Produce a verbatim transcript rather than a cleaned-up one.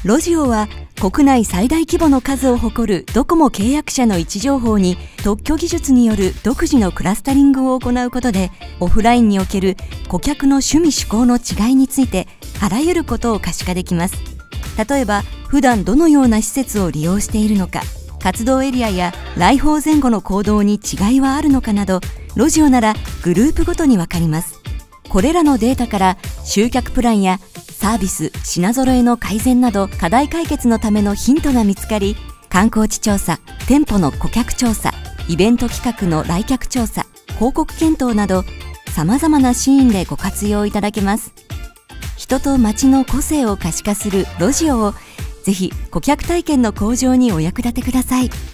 ロジオは国内最大規模の数を誇るドコモ契約者の位置情報に特許技術による独自のクラスタリングを行うことで、オフラインにおける顧客の趣味嗜好の違いについてあらゆることを可視化できます。例えば普段どのような施設を利用しているのか、活動エリアや来訪前後の行動に違いはあるのかなど、ロジオならグループごとに分かります。これらのデータから集客プランやサービス、品揃えの改善など課題解決のためのヒントが見つかり、観光地調査、店舗の顧客調査、イベント企画の来客調査、広告検討などさまざまなシーンでご活用いただけます。人と街の個性を可視化するロジオをぜひ顧客体験の向上にお役立てください。